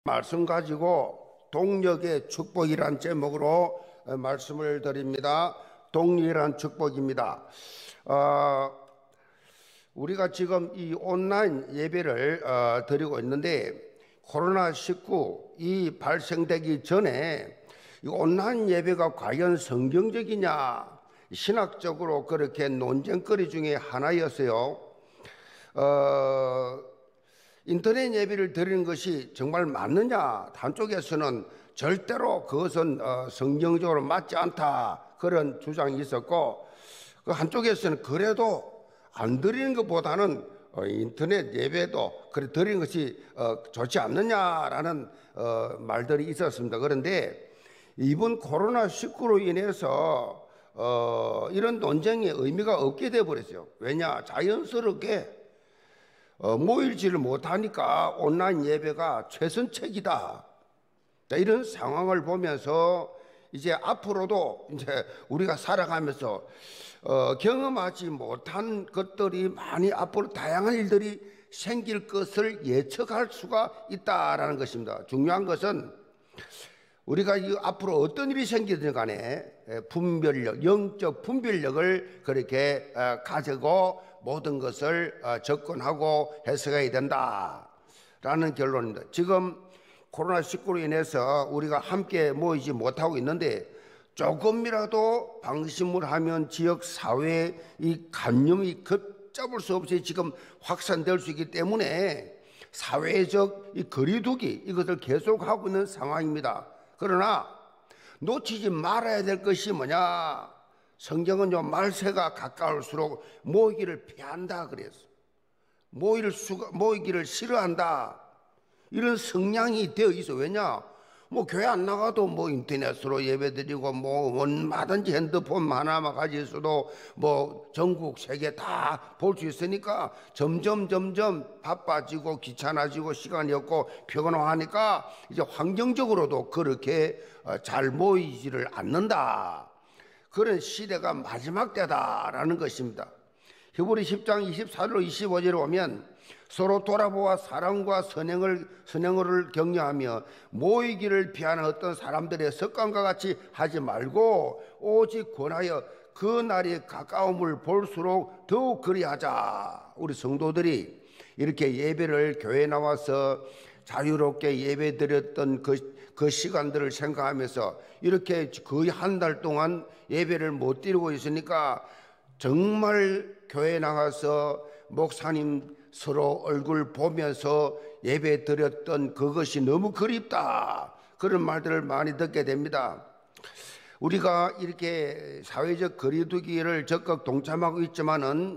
말씀 가지고 동력의 축복이란 제목으로 말씀을 드립니다. 동력이란 축복입니다. 우리가 지금 이 온라인 예배를 드리고 있는데 코로나19 이 발생되기 전에 이 온라인 예배가 과연 성경적이냐 신학적으로 그렇게 논쟁거리 중에 하나였어요. 인터넷 예배를 드리는 것이 정말 맞느냐? 한쪽에서는 절대로 그것은 성경적으로 맞지 않다 그런 주장이 있었고, 그 한쪽에서는 그래도 안 드리는 것보다는 인터넷 예배도 그래 드리는 것이 좋지 않느냐라는 말들이 있었습니다. 그런데 이번 코로나19로 인해서 이런 논쟁의 의미가 없게 되어버렸어요. 왜냐? 자연스럽게 모이지를 못하니까 온라인 예배가 최선책이다. 이런 상황을 보면서 이제 앞으로도 이제 우리가 살아가면서 경험하지 못한 것들이 많이 앞으로 다양한 일들이 생길 것을 예측할 수가 있다라는 것입니다. 중요한 것은 우리가 이 앞으로 어떤 일이 생기든 간에 분별력, 영적 분별력을 그렇게 가지고 모든 것을 접근하고 해석해야 된다라는 결론입니다. 지금 코로나19로 인해서 우리가 함께 모이지 못하고 있는데 조금이라도 방심을 하면 지역 사회의 이 감염이 걷잡을 수 없이 지금 확산될 수 있기 때문에 사회적 이 거리두기 이것을 계속하고 있는 상황입니다. 그러나 놓치지 말아야 될 것이 뭐냐? 성경은요, 말세가 가까울수록 모이기를 피한다 그랬어. 모이기를 싫어한다. 이런 성향이 되어 있어. 왜냐? 뭐 교회 안 나가도 뭐 인터넷으로 예배드리고 뭐 얼마든지 핸드폰 하나만 가지고 있어도 뭐 전국 세계 다 볼 수 있으니까 점점 바빠지고 귀찮아지고 시간이 없고 피곤하니까 이제 환경적으로도 그렇게 잘 모이지를 않는다. 그런 시대가 마지막 때다라는 것입니다. 히브리 10장 24절 25절에 보면 서로 돌아보아 사랑과 선행을 격려하며 모이기를 피하는 어떤 사람들의 습관과 같이 하지 말고 오직 권하여 그 날이 가까움을 볼수록 더욱 그리하자. 우리 성도들이 이렇게 예배를 교회에 나와서 자유롭게 예배 드렸던 그 시간들을 생각하면서 이렇게 거의 한 달 동안 예배를 못 드리고 있으니까 정말 교회에 나가서 목사님 서로 얼굴 보면서 예배 드렸던 그것이 너무 그립다. 그런 말들을 많이 듣게 됩니다. 우리가 이렇게 사회적 거리두기를 적극 동참하고 있지만은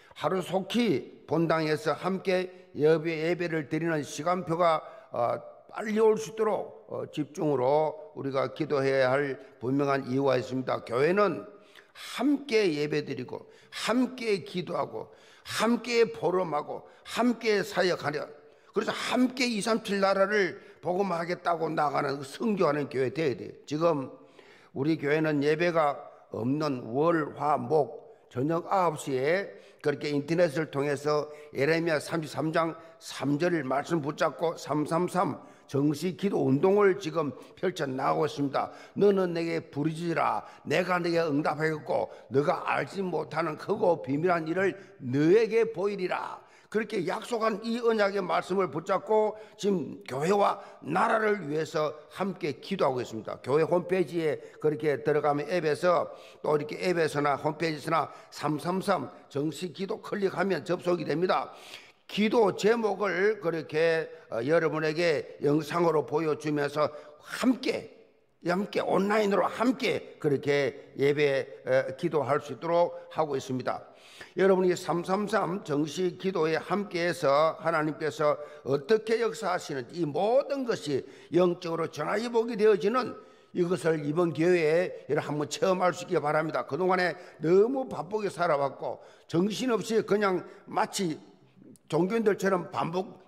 하루속히 본당에서 함께 예배를 드리는 시간표가 빨리 올 수 있도록 집중으로 우리가 기도해야 할 분명한 이유가 있습니다. 교회는 함께 예배드리고 함께 기도하고 함께 보름하고 함께 사역하려, 그래서 함께 237 나라를 복음하겠다고 나가는 선교하는 교회 되어야 돼요. 지금 우리 교회는 예배가 없는 월, 화, 목 저녁 9시에 그렇게 인터넷을 통해서 예레미야 33장 3절을 말씀 붙잡고 333 정시 기도 운동을 지금 펼쳐나가고 있습니다. 너는 내게 부르짖으라. 내가 내게 응답하겠고 너가 알지 못하는 크고 비밀한 일을 너에게 보이리라. 그렇게 약속한 이 언약의 말씀을 붙잡고 지금 교회와 나라를 위해서 함께 기도하고 있습니다. 교회 홈페이지에 그렇게 들어가면 앱에서 또 이렇게 앱에서나 홈페이지에서나 333 정시 기도 클릭하면 접속이 됩니다. 기도 제목을 그렇게 여러분에게 영상으로 보여주면서 함께 온라인으로 함께 그렇게 예배 기도할 수 있도록 하고 있습니다. 여러분이 333 정시 기도에 함께해서 하나님께서 어떻게 역사하시는지 이 모든 것이 영적으로 전화위복이 되어지는 이것을 이번 기회에 한번 체험할 수 있기 바랍니다. 그동안에 너무 바쁘게 살아왔고 정신없이 그냥 마치 종교인들처럼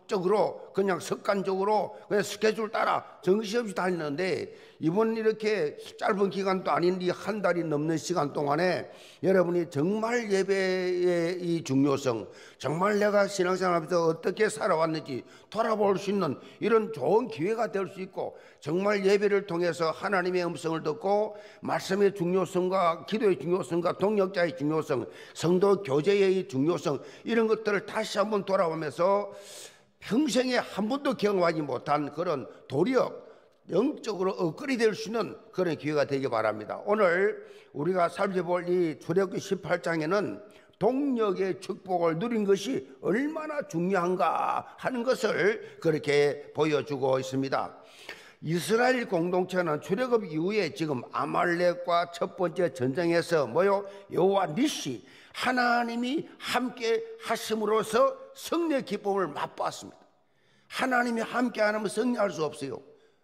반복적으로 그냥 습관적으로 그냥 스케줄 따라 정신없이 다니는데, 이번 이렇게 짧은 기간도 아닌 이 한 달이 넘는 시간 동안에 여러분이 정말 예배의 이 중요성, 정말 내가 신앙생활하면서 어떻게 살아왔는지 돌아볼 수 있는 이런 좋은 기회가 될 수 있고, 정말 예배를 통해서 하나님의 음성을 듣고 말씀의 중요성과 기도의 중요성과 동역자의 중요성, 성도 교제의 중요성, 이런 것들을 다시 한번 돌아보면서 평생에 한 번도 경험하지 못한 그런 도리역, 영적으로 업그레이드 될 수 있는 그런 기회가 되기 바랍니다. 오늘 우리가 살펴볼 이 출애굽기 18장에는 동역의 축복을 누린 것이 얼마나 중요한가 하는 것을 그렇게 보여주고 있습니다. 이스라엘 공동체는 출애굽 이후에 지금 아말렉과 첫 번째 전쟁에서 여호와 니시, 하나님이 함께 하심으로써 승리의 기쁨을 맛봤습니다. 하나님이 함께 안 하면 승리할 수 없어요.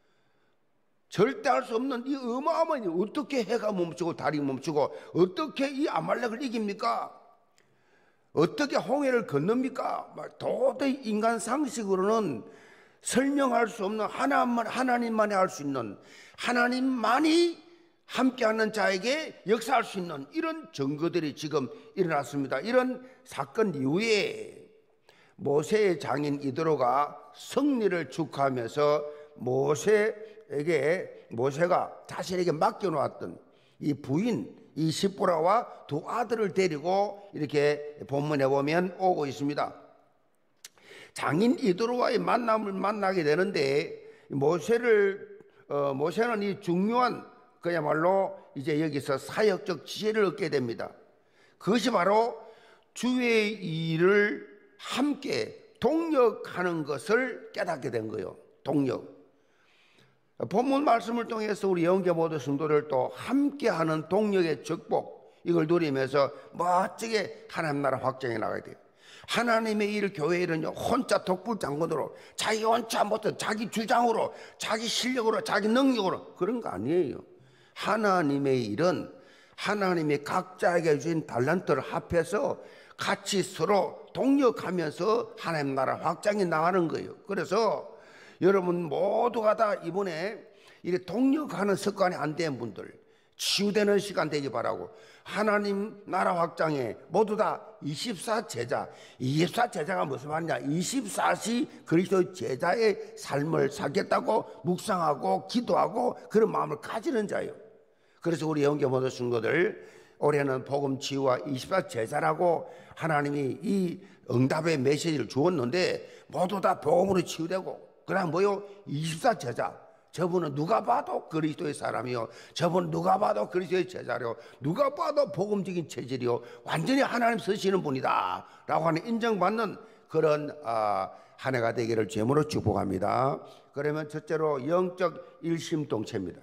절대 할 수 없는 이 어마어마한, 어떻게 해가 멈추고 달이 멈추고 어떻게 이 아말렉을 이깁니까? 어떻게 홍해를 건넙니까? 도저히 인간 상식으로는 설명할 수 없는, 하나님만이 할 수 있는, 하나님만이 함께하는 자에게 역사할 수 있는 이런 증거들이 지금 일어났습니다. 이런 사건 이후에 모세의 장인 이드로가 승리를 축하하면서 모세가 자신에게 맡겨놓았던 이 부인, 이 시보라와 두 아들을 데리고 이렇게 본문에 보면 오고 있습니다. 장인 이드로와의 만남을 만나게 되는데, 모세는 이 중요한, 그야말로 이제 여기서 사역적 지혜를 얻게 됩니다. 그것이 바로 주의 일을 함께 동역하는 것을 깨닫게 된 거예요. 동역. 본문 말씀을 통해서 우리 영계 모든 성도들 또 함께하는 동역의 축복, 이걸 누리면서 멋지게 하나님 나라 확장해 나가야 돼요. 하나님의 일, 교회 일은요, 혼자 독불장군으로, 자기 원치 못해 자기 주장으로, 자기 실력으로, 자기 능력으로, 그런 거 아니에요. 하나님의 일은 하나님이 각자에게 주신 달란트를 합해서 같이 서로 동역하면서 하나님 나라 확장해 나가는 거예요. 그래서 여러분 모두가 다 이번에 이렇게 동역하는 습관이 안 된 분들, 치유되는 시간 되기 바라고, 하나님 나라 확장에 모두 다 24제자, 24제자가 무슨 말이냐, 24시 그리스도 제자의 삶을 살겠다고 묵상하고 기도하고 그런 마음을 가지는 자예요. 그래서 우리 영계 모든 성도들, 올해는 복음 치유와 24제자라고 하나님이 이 응답의 메시지를 주었는데, 모두 다 복음으로 치유되고, 그다음 24제자. 저분은 누가 봐도 그리스도의 사람이요, 저분은 누가 봐도 그리스도의 제자요, 누가 봐도 복음적인 체질이요, 완전히 하나님 쓰시는 분이다 라고 하는 인정받는 그런 한 해가 되기를 제물로 축복합니다. 그러면 첫째로 영적 일심동체입니다.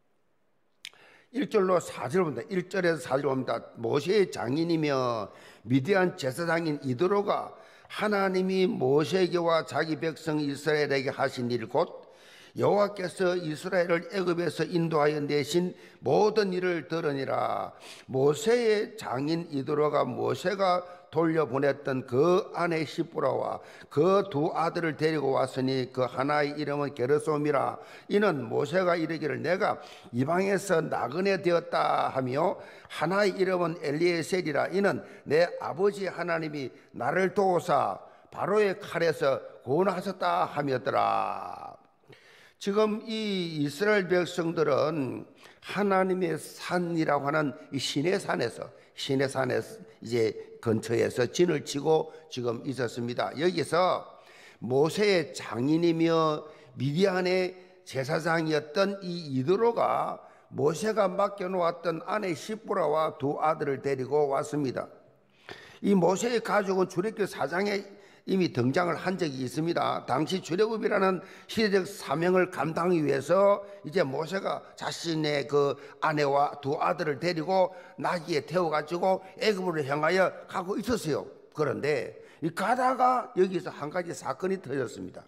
1절로 4절 봅니다. 1절에서 4절 봅니다. 모세의 장인이며 미디안 제사장인 이드로가 하나님이 모세에게와 자기 백성 이스라엘에게 하신 일 곧 여호와께서 이스라엘을 애굽에서 인도하여 내신 모든 일을 들으니라. 모세의 장인 이드로가 모세가 돌려보냈던 그 아내 시브라와 그 두 아들을 데리고 왔으니 그 하나의 이름은 게르솜이라. 이는 모세가 이르기를 내가 이방에서 나그네 되었다 하며, 하나의 이름은 엘리에셀이라. 이는 내 아버지 하나님이 나를 도우사 바로의 칼에서 구원하셨다 하였더라. 지금 이 이스라엘 백성들은 하나님의 산이라고 하는 이 시내산에서 이제 근처에서 진을 치고 지금 있었습니다. 여기서 모세의 장인이며 미디안의 제사장이었던 이 이드로가 모세가 맡겨놓았던 아내 시브라와 두 아들을 데리고 왔습니다. 이 모세의 가족은 출애굽기 4장에 이미 등장을 한 적이 있습니다. 당시 출애굽이라는 시대적 사명을 감당하기 위해서 이제 모세가 자신의 그 아내와 두 아들을 데리고 나귀에 태워가지고 애굽으로 향하여 가고 있었어요. 그런데 가다가 여기서 한 가지 사건이 터졌습니다.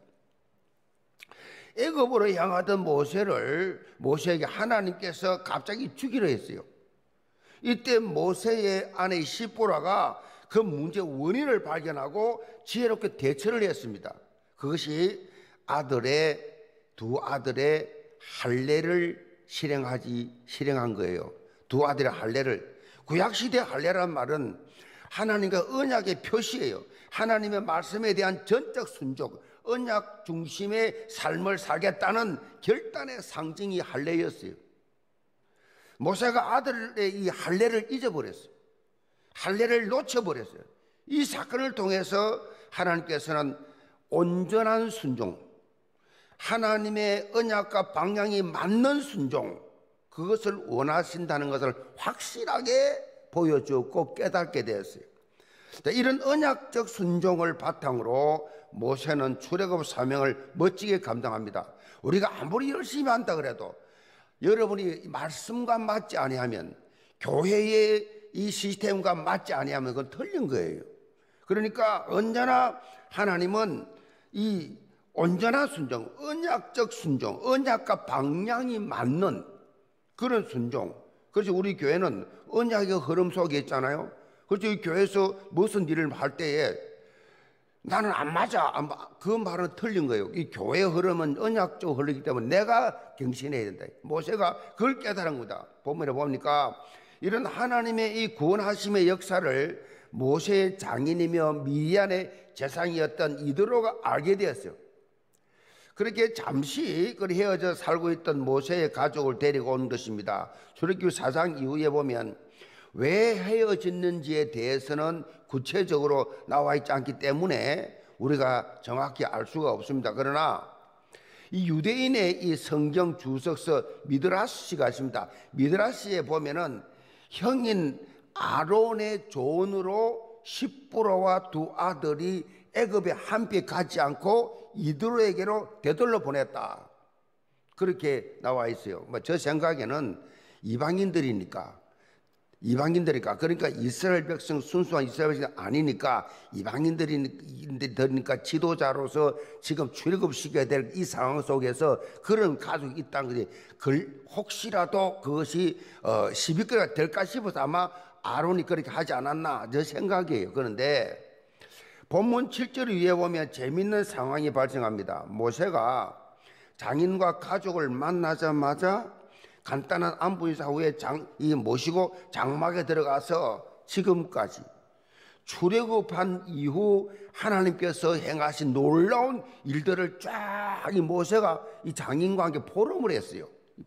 애굽으로 향하던 모세에게 하나님께서 갑자기 죽이려 했어요. 이때 모세의 아내 시보라가 그 문제의 원인을 발견하고 지혜롭게 대처를 했습니다. 그것이 두 아들의 할례를 실행한 거예요. 두 아들의 할례를. 구약시대 할례란 말은 하나님과 언약의 표시예요. 하나님의 말씀에 대한 전적 순종, 언약 중심의 삶을 살겠다는 결단의 상징이 할례였어요. 모세가 아들의 이 할례를 잊어버렸어요. 할례를 놓쳐버렸어요. 이 사건을 통해서 하나님께서는 온전한 순종, 하나님의 언약과 방향이 맞는 순종, 그것을 원하신다는 것을 확실하게 보여주었고 깨닫게 되었어요. 이런 언약적 순종을 바탕으로 모세는 출애굽 사명을 멋지게 감당합니다. 우리가 아무리 열심히 한다 그래도 여러분이 말씀과 맞지 아니하면, 교회의 이 시스템과 맞지 아니하면 그건 틀린 거예요. 그러니까 언제나 하나님은 이 온전한 순종, 언약적 순종, 언약과 방향이 맞는 그런 순종. 그래서 우리 교회는 언약의 흐름 속에 있잖아요. 그래서 이 교회에서 무슨 일을 할 때에 나는 안 맞아, 그 말은 틀린 거예요. 이 교회의 흐름은 언약적으로 흐르기 때문에 내가 경신해야 된다. 모세가 그걸 깨달은 거다. 본문에 보니까 이런 하나님의 이 구원하심의 역사를 모세의 장인이며 미디안의 재상이었던 이드로가 알게 되었어요. 그렇게 잠시 헤어져 살고 있던 모세의 가족을 데리고 온 것입니다. 출애굽기 4장 이후에 보면 왜 헤어졌는지에 대해서는 구체적으로 나와 있지 않기 때문에 우리가 정확히 알 수가 없습니다. 그러나 이 유대인의 이 성경 주석서 미드라시가 있습니다. 미드라시에 보면은 형인 아론의 조언으로 십부로와 두 아들이 애굽에 함께 가지 않고 이드로에게로 되돌려 보냈다. 그렇게 나와 있어요. 저 생각에는 이방인들이니까 그러니까 이스라엘 백성, 순수한 이스라엘 백성이 아니니까 이방인들이니까 지도자로서 지금 출애굽시켜야 될 이 상황 속에서 그런 가족이 있다는 것이 혹시라도 그것이 시비거리가 될까 싶어서 아마 아론이 그렇게 하지 않았나 저 생각이에요. 그런데 본문 7절 위에 보면 재미있는 상황이 발생합니다. 모세가 장인과 가족을 만나자마자 간단한 안부 인사 후에 모시고 장막에 들어가서 지금까지 출애굽한 이후 하나님께서 행하신 놀라운 일들을 쫙 이 모세가 이 장인과 함께 포럼을 했어요.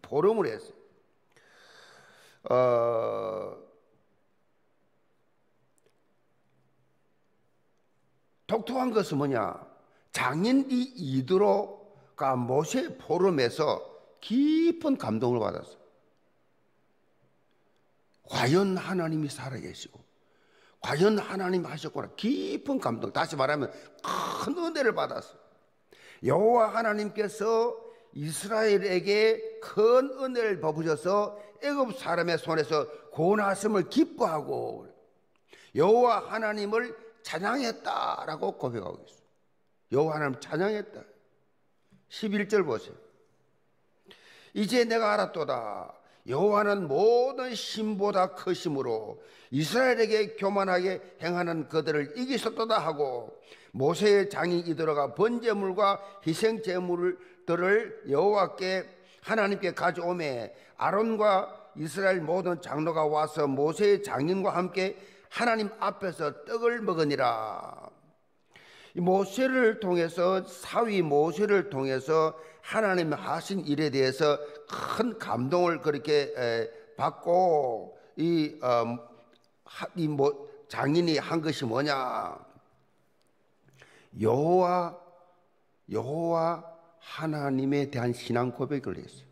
독특한 것은 뭐냐? 장인 이 이드로가 모세 포럼에서 깊은 감동을 받았어요. 과연 하나님이 살아계시고 과연 하나님이 하셨구나. 깊은 감동. 다시 말하면 큰 은혜를 받았어요. 여호와 하나님께서 이스라엘에게 큰 은혜를 베푸셔서 애굽 사람의 손에서 구원하심을 기뻐하고 여호와 하나님을 찬양했다라고 고백하고 있어요. 여호와 하나님 찬양했다. 11절 보세요. 이제 내가 알았도다. 여호와는 모든 신보다 크심으로 이스라엘에게 교만하게 행하는 그들을 이기셨도다 하고 모세의 장인 이드로가 번제물과 희생제물들을 여호와께 하나님께 가져오매 아론과 이스라엘 모든 장로가 와서 모세의 장인과 함께 하나님 앞에서 떡을 먹으니라. 모세를 통해서 사위 모세를 통해서 하나님이 하신 일에 대해서 큰 감동을 그렇게 받고 장인이 한 것이 뭐냐? 여호와 하나님에 대한 신앙 고백을 했어요.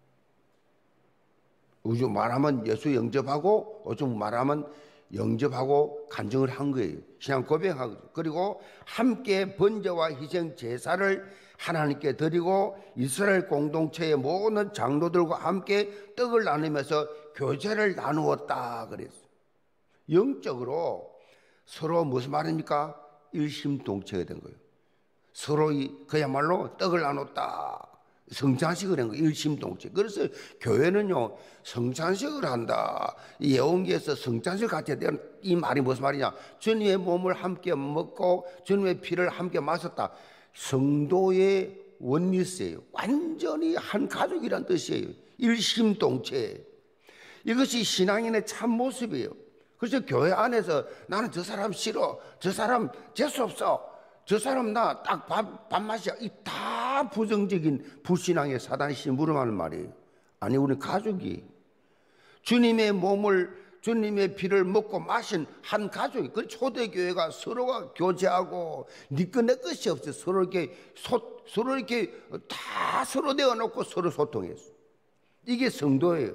요즘 말하면 예수 영접하고 요즘 말하면 영접하고 간증을 한 거예요. 신앙 고백하고. 그리고 함께 번제와 희생 제사를 하나님께 드리고 이스라엘 공동체의 모든 장로들과 함께 떡을 나누면서 교제를 나누었다 그랬어요. 영적으로 서로 무슨 말입니까? 일심동체가 된 거예요. 서로 그야말로 떡을 나눴다. 성찬식을 한 거예요. 일심동체. 그래서 교회는요 성찬식을 한다. 이 예언기에서 성찬식을 같이 해야 이 말이 무슨 말이냐? 주님의 몸을 함께 먹고 주님의 피를 함께 마셨다. 성도의 원리스예요. 완전히 한 가족이란 뜻이에요. 일심동체. 이것이 신앙인의 참 모습이에요. 그래서 교회 안에서 나는 저 사람 싫어, 저 사람 재수없어, 저 사람 나 딱 밥맛이야, 이 다 부정적인 불신앙의 사단이 심부름하는 말이에요. 아니, 우리 가족이 주님의 몸을, 주님의 피를 먹고 마신 한 가족이, 그 초대교회가 서로가 교제하고 니꺼 내 것이 없어. 서로 이렇게 다 서로 내어놓고 서로 소통했어. 이게 성도예요.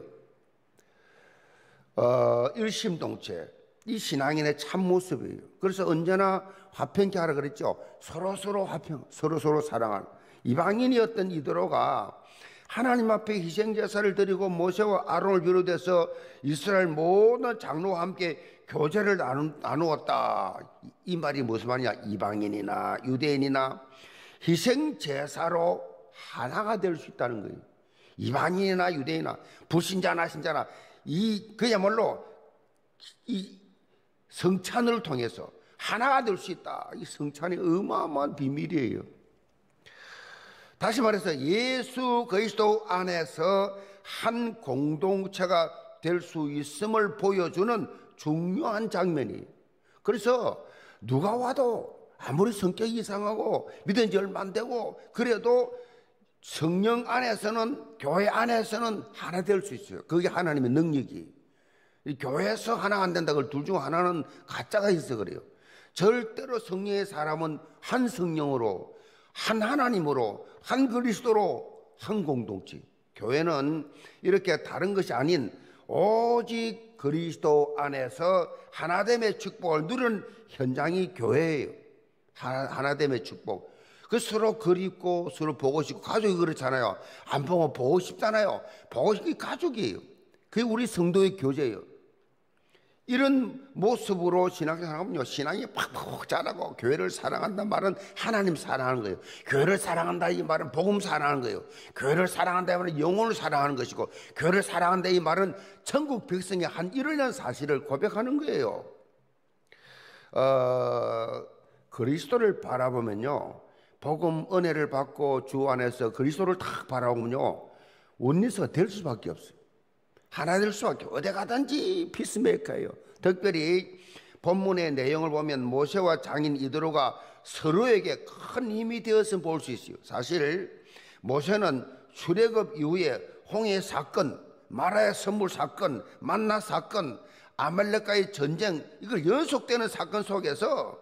일심동체. 이 신앙인의 참 모습이에요. 그래서 언제나 화평케 하라 그랬죠. 서로 화평, 서로 사랑하는. 이방인이었던 이드로가 하나님 앞에 희생제사를 드리고 모세와 아론을 비롯해서 이스라엘 모든 장로와 함께 교제를 나누었다. 이 말이 무슨 말이냐? 이방인이나 유대인이나 희생제사로 하나가 될 수 있다는 거예요. 이방인이나 유대인이나 불신자나 신자나 그야말로 이 성찬을 통해서 하나가 될 수 있다. 이 성찬이 어마어마한 비밀이에요. 다시 말해서 예수 그리스도 안에서 한 공동체가 될 수 있음을 보여주는 중요한 장면이에요. 그래서 누가 와도 아무리 성격이 이상하고 믿은 지 얼마 안 되고 그래도 성령 안에서는, 교회 안에서는 하나 될 수 있어요. 그게 하나님의 능력이. 교회에서 하나 안 된다. 그 둘 중 하나는 가짜가 있어 그래요. 절대로 성령의 사람은 한 성령으로, 한 하나님으로, 한 그리스도로, 한 공동체. 교회는 이렇게 다른 것이 아닌 오직 그리스도 안에서 하나됨의 축복을 누리는 현장이 교회예요. 하나됨의 축복. 그 서로 그립고 서로 보고 싶고, 가족이 그렇잖아요. 안 보고 보고 싶잖아요. 보고 싶은 게 가족이에요. 그게 우리 성도의 교제예요. 이런 모습으로 신앙생활하면요, 신앙이 팍팍 자라고, 교회를 사랑한다는 말은 하나님 사랑하는 거예요. 교회를 사랑한다 이 말은 복음 사랑하는 거예요. 교회를 사랑한다 이 말은 영혼을 사랑하는 것이고, 교회를 사랑한다 이 말은 천국 백성의 한 이러한 사실을 고백하는 거예요. 그리스도를 바라보면요, 복음 은혜를 받고 주 안에서 그리스도를 딱 바라보면요, 원리스가 될 수밖에 없어요. 하나 될 수밖에. 어디 가든지 피스메이커예요. 특별히 본문의 내용을 보면 모세와 장인 이드로가 서로에게 큰 힘이 되었음을 볼 수 있어요. 사실 모세는 출애굽 이후에 홍해 사건, 마라의 선물 사건, 만나 사건, 아말렉과의 전쟁, 이걸 연속되는 사건 속에서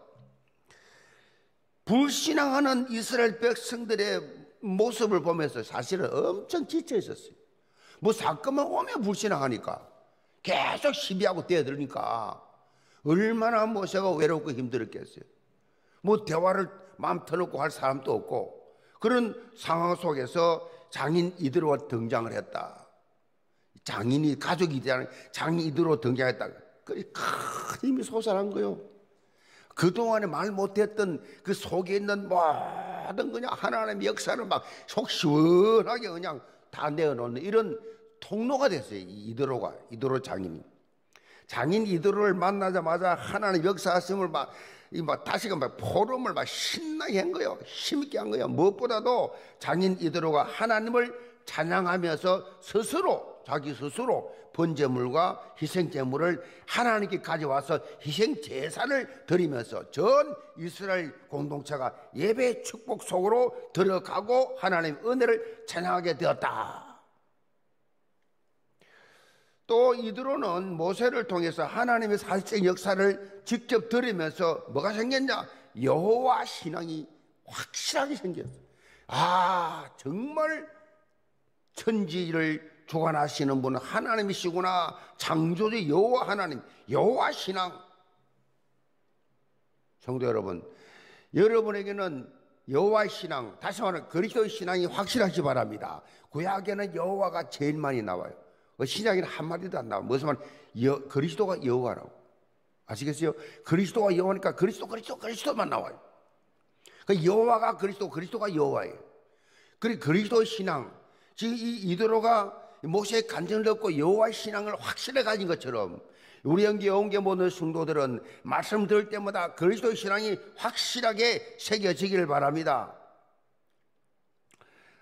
불신앙하는 이스라엘 백성들의 모습을 보면서 사실은 엄청 지쳐 있었어요. 뭐 사건만 오면 불신앙하니까, 계속 시비하고 뛰어들으니까 얼마나 모세가 외롭고 힘들었겠어요. 뭐 대화를 마음 터놓고 할 사람도 없고, 그런 상황 속에서 장인 이드로가 등장을 했다. 장인이 가족이 되는 장인 이드로 등장했다. 큰 힘이 솟아난 거예요. 그동안에 말 못했던 그 속에 있는 모든 그냥 하나님의 역사를 막 속 시원하게 그냥 다 내어놓는 이런 통로가 됐어요. 이드로 장인이. 장인 이드로를 만나자마자 하나님 역사하심을 다시금 포럼을 신나게 한 거예요. 힘있게 한 거예요. 무엇보다도 장인 이드로가 하나님을 찬양하면서 자기 스스로 번제물과 희생제물을 하나님께 가져와서 희생제사를 드리면서 전 이스라엘 공동체가 예배 축복 속으로 들어가고 하나님의 은혜를 찬양하게 되었다. 또 이드로는 모세를 통해서 하나님의 사실적 역사를 직접 들으면서 뭐가 생겼냐? 여호와 신앙이 확실하게 생겼어요. 정말 천지를 주관하시는 분은 하나님이시구나. 창조주 여호와 하나님, 여호와 신앙. 성도 여러분, 여러분에게는 여호와 신앙, 다시 말하면 그리스도의 신앙이 확실하시 바랍니다. 구약에는 여호와가 제일 많이 나와요. 신약에는 한 마디도 안 나와요. 무슨 말? 그리스도가 여호와라고. 아시겠어요? 그리스도가 여호와니까 그리스도만 나와요. 여호와가 그리스도가 여호와예요. 그리고 그리스도의 신앙, 지금 이 이드로가 모세의 간증을 듣고 여호와의 신앙을 확실히 가진 것처럼 우리 영계 모든 성도들은 말씀 들을 때마다 그리스도의 신앙이 확실하게 새겨지기를 바랍니다.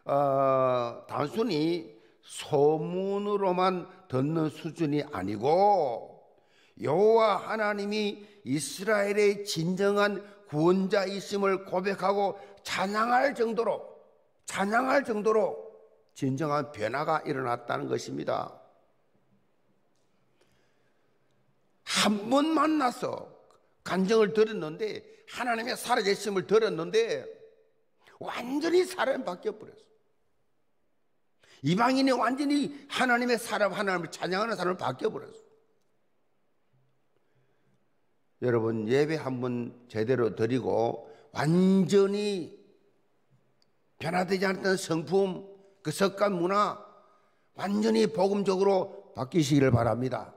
단순히 소문으로만 듣는 수준이 아니고 여호와 하나님이 이스라엘의 진정한 구원자이심을 고백하고 찬양할 정도로 진정한 변화가 일어났다는 것입니다. 한 번 만나서 간증을 들었는데, 하나님의 살아계심을 들었는데 완전히 사람이 바뀌어버렸어요. 이방인이 완전히 하나님의 사람, 하나님을 찬양하는 사람을 바뀌어버렸어요. 여러분, 예배 한번 제대로 드리고 완전히 변화되지 않았던 성품, 그 습관 문화 완전히 복음적으로 바뀌시기를 바랍니다.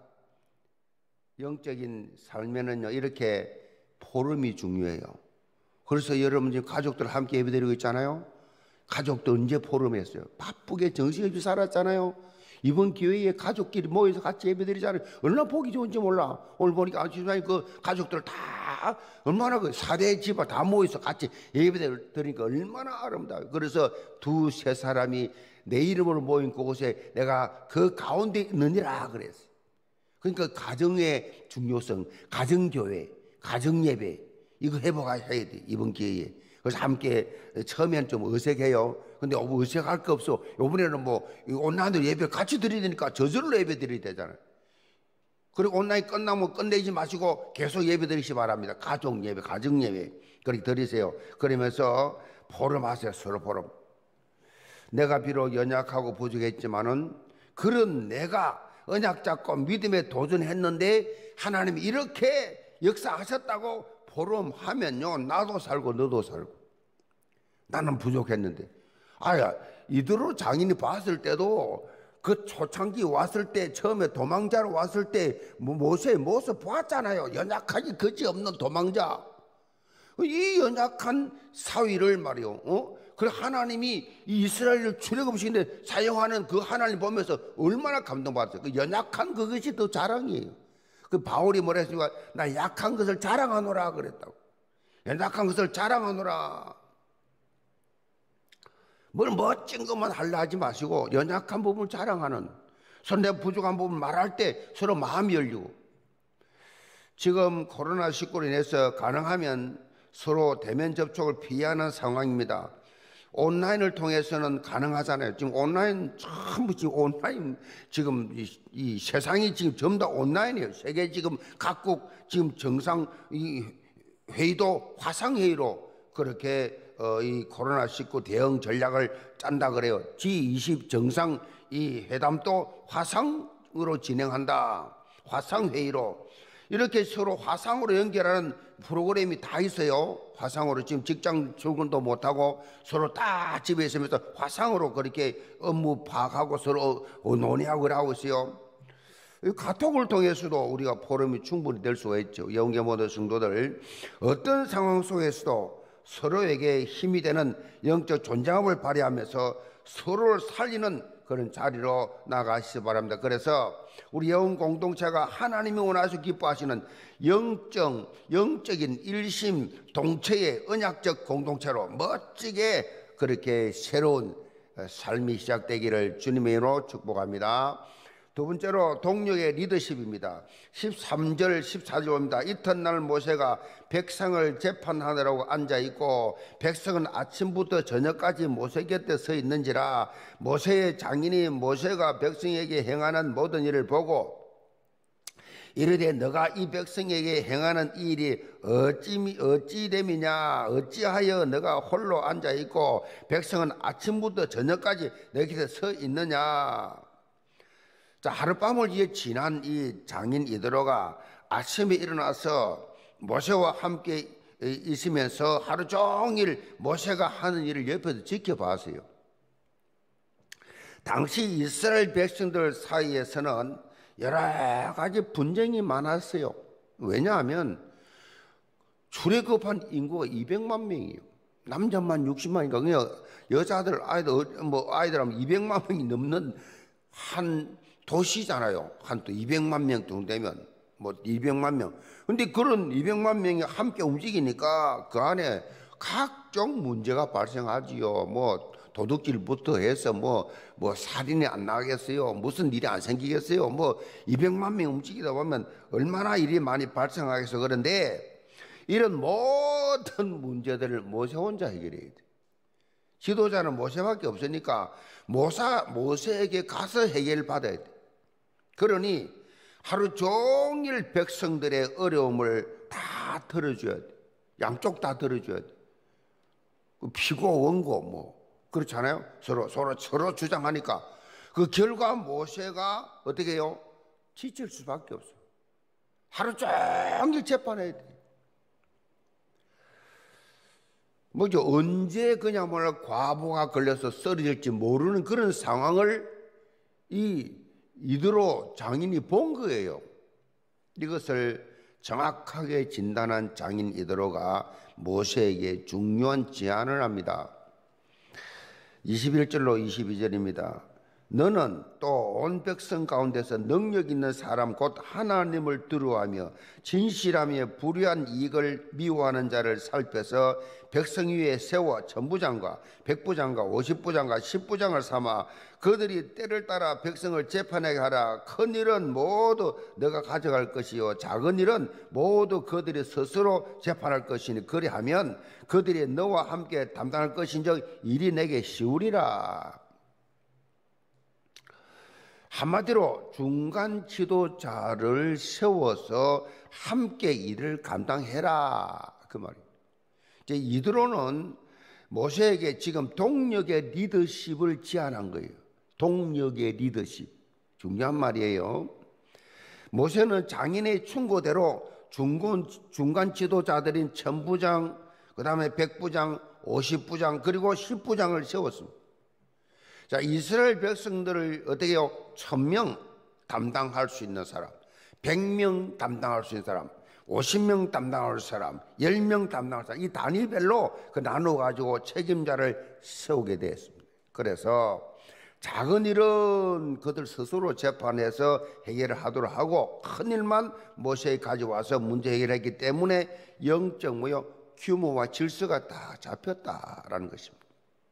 영적인 삶에는요, 이렇게 포럼이 중요해요. 그래서 여러분 지금 가족들 함께 예배드리고 있잖아요. 가족도 언제 포럼했어요? 바쁘게 정신없이 살았잖아요. 이번 기회에 가족끼리 모여서 같이 예배드리잖아요. 얼마나 보기 좋은지 몰라. 오늘 보니까 집사님 그 가족들 다 얼마나 그 4대 집안 다 모여서 같이 예배드리니까 얼마나 아름다워요. 그래서 2-3 사람이 내 이름으로 모인 그곳에 내가 그 가운데 있느니라 그랬어요. 그러니까 가정의 중요성, 가정교회, 가정예배 이거 회복해야 돼, 이번 기회에. 그래서 함께 처음에는 좀 어색해요. 근데 어색할 거 없어. 이번에는 뭐 온라인으로 예배 같이 드려야 되니까 저절로 예배 드려야 되잖아요. 그리고 온라인 끝나면 끝내지 마시고 계속 예배 드리시 바랍니다. 가족 예배, 가정 예배 그렇게 드리세요. 그러면서 포럼하세요. 서로 포럼. 내가 비록 연약하고 부족했지만은 그런 내가 언약 잡고 믿음에 도전했는데 하나님이 이렇게 역사하셨다고 포럼하면요, 나도 살고 너도 살고. 나는 부족했는데, 이들로 장인이 봤을 때도 그 초창기 왔을 때, 처음에 도망자로 왔을 때 모세의 모습 보았잖아요. 연약하기 그지없는 도망자. 이 연약한 사위를 말이요, 그 하나님이 이스라엘을 출애굽시키는데 사용하는 그 하나님 보면서 얼마나 감동받았어요. 그 연약한 그것이 더 자랑이에요. 그 바울이 뭐라 했습니까? 나 약한 것을 자랑하노라 그랬다고. 연약한 것을 자랑하노라. 뭘 멋진 것만 하려 하지 마시고 연약한 부분을 자랑하는, 서로 내 부족한 부분 말할 때 서로 마음이 열리고. 지금 코로나19로 인해서 가능하면 서로 대면 접촉을 피하는 상황입니다. 온라인을 통해서는 가능하잖아요. 지금 온라인 전부 지금 온라인, 지금 이 세상이 지금 전부 다 온라인이에요. 세계 지금 각국 지금 정상 이 회의도 화상 회의로 그렇게 이 코로나19 대응 전략을 짠다 그래요. G20 정상 이 회담도 화상으로 진행한다. 화상 회의로. 이렇게 서로 화상으로 연결하는 프로그램이 다 있어요. 화상으로 지금 직장 출근도 못하고 서로 다 집에 있으면서 화상으로 그렇게 업무 파악하고 서로 논의하고 하고 있어요. 카톡을 통해서도 우리가 포럼이 충분히 될 수가 있죠. 영계 모든 성도들, 어떤 상황 속에서도 서로에게 힘이 되는 영적 존재감을 발휘하면서 서로를 살리는 그런 자리로 나가시기 바랍니다. 그래서 우리 영혼 공동체가 하나님이 원하시고 기뻐하시는 영적인 일심 동체의 언약적 공동체로 멋지게 그렇게 새로운 삶이 시작되기를 주님의 이름으로 축복합니다. 두 번째로 동력의 리더십입니다. 13절 14절 봅니다. 이튿날 모세가 백성을 재판하느라고 앉아있고 백성은 아침부터 저녁까지 모세 곁에 서 있는지라. 모세의 장인이 모세가 백성에게 행하는 모든 일을 보고 이르되 너가 이 백성에게 행하는 이 일이 어찌 됨이냐. 어찌하여 너가 홀로 앉아있고 백성은 아침부터 저녁까지 내 곁에 서 있느냐. 자, 하룻밤을 이제 지난 이 장인 이드로가 아침에 일어나서 모세와 함께 있으면서 하루 종일 모세가 하는 일을 옆에서 지켜봤어요. 당시 이스라엘 백성들 사이에서는 여러 가지 분쟁이 많았어요. 왜냐하면 출애굽한 인구가 200만 명이에요. 남자만 60만이니까 그냥 여자들 아이들하면 200만 명이 넘는 한 도시잖아요. 한 또 200만 명 정도 되면 뭐 200만 명. 근데 그런 200만 명이 함께 움직이니까 그 안에 각종 문제가 발생하지요. 뭐 도둑질부터 해서 뭐 살인이 안 나겠어요? 무슨 일이 안 생기겠어요? 뭐 200만 명 움직이다 보면 얼마나 일이 많이 발생하겠어. 그런데 이런 모든 문제들을 모세 혼자 해결해야 돼. 지도자는 모세밖에 없으니까 모세에게 가서 해결받아야 돼. 그러니 하루 종일 백성들의 어려움을 다 들어줘야 돼. 양쪽 다 들어줘야 돼. 피고 원고 뭐 그렇잖아요. 서로 주장하니까 그 결과 모세가 어떻게 해요? 지칠 수밖에 없어. 하루 종일 재판해야 돼. 뭐죠? 언제 그냥 뭐라 과부가 걸려서 쓰러질지 모르는 그런 상황을 이드로 장인이 본 거예요. 이것을 정확하게 진단한 장인 이드로가 모세에게 중요한 제안을 합니다. 21절로 22절입니다. 너는 또 온 백성 가운데서 능력 있는 사람 곧 하나님을 두려워하며 진실하며 불의한 이익을 미워하는 자를 살펴서 백성 위에 세워 천부장과 백부장과 50부장과 10부장을 삼아 그들이 때를 따라 백성을 재판하게 하라. 큰 일은 모두 너가 가져갈 것이요 작은 일은 모두 그들이 스스로 재판할 것이니 그리하면 그들이 너와 함께 담당할 것인즉 일이 내게 쉬우리라. 한마디로 중간 지도자를 세워서 함께 일을 감당해라 그 말이에요. 이제 이드로는 모세에게 지금 동력의 리더십을 제안한 거예요. 동력의 리더십 중요한 말이에요. 모세는 장인의 충고대로 중간 지도자들인 천부장, 그 다음에 백부장, 50부장 그리고 10부장을 세웠습니다. 자, 이스라엘 백성들을 어떻게 해요? 1000명 담당할 수 있는 사람, 100명 담당할 수 있는 사람, 50명 담당할 사람, 10명 담당할 사람, 이 단위별로 나눠가지고 책임자를 세우게 되었습니다. 그래서 작은 일은 그들 스스로 재판해서 해결을 하도록 하고 큰 일만 모세에 가져와서 문제 해결했기 때문에 영적 규모와 질서가 다 잡혔다라는 것입니다.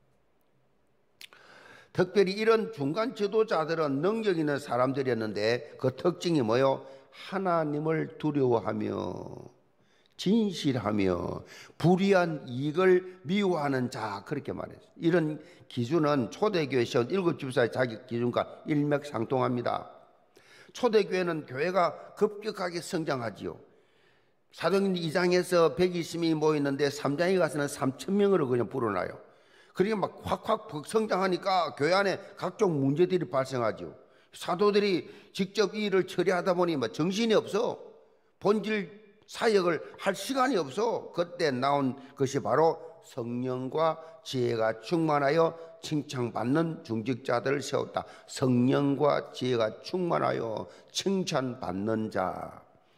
특별히 이런 중간 지도자들은 능력 있는 사람들이었는데 그 특징이 뭐요? 하나님을 두려워하며 진실하며 불의한 이익을 미워하는 자 그렇게 말했어요. 이런 기준은 초대교회 세운 7집사의 자격 기준과 일맥상통합니다. 초대교회는 교회가 급격하게 성장하지요. 사도행전 2장에서 120명이 모였는데 3장에 가서는 3,000명으로 그냥 불어나요. 그러니까 막 확확 성장하니까 교회 안에 각종 문제들이 발생하죠. 사도들이 직접 이 일을 처리하다 보니 정신이 없어. 본질 사역을 할 시간이 없어. 그때 나온 것이 바로 성령과 지혜가 충만하여 칭찬받는 중직자들을 세웠다. 성령과 지혜가 충만하여 칭찬받는 자.